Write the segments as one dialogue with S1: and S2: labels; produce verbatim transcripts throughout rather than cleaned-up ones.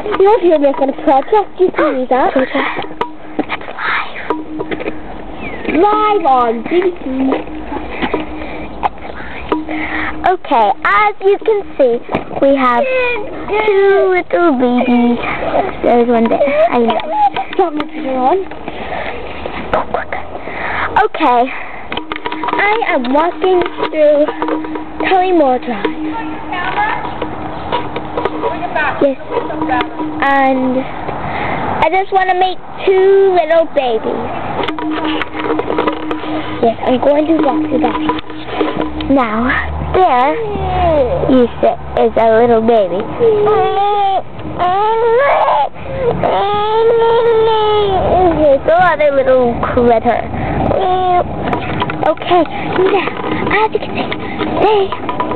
S1: You don't hear me on a project, you see that?
S2: Project. It's live.
S1: Live on B B C.
S2: Okay, as you can see, we have two little babies. There's one there. I know.
S1: Stop my video on.
S2: Okay, I am walking through Tullymore Drive. Yes, and I just want to make two little babies. Yes, I'm going to walk through that. Now, there you sit is a little baby. Here's the other little critter. Okay, now, as you can see, they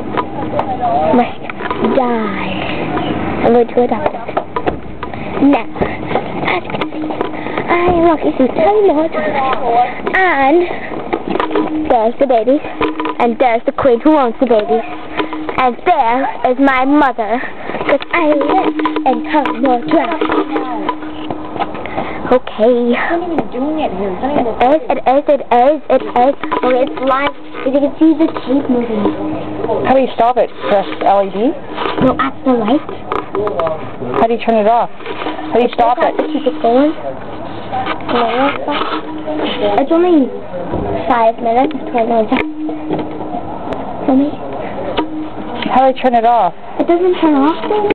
S2: must die. I'm going to adopt them. Now, as you can see, I'm walking through Tullymore Drive, and there's the babies, and there's the queen who owns the babies, and there is my mother, because I live in Tullymore Drive. Okay.
S1: What are you doing it here?
S2: It is, it is, it is, it is. Oh, it's live. As you can see the tape moving.
S3: How do you stop it? Press L E D?
S2: No, at the light.
S3: How do you turn it off? How do you stop it?
S2: To keep it going. It's only five minutes, twenty minutes. For me.
S3: How do I turn it off?
S2: It doesn't turn off.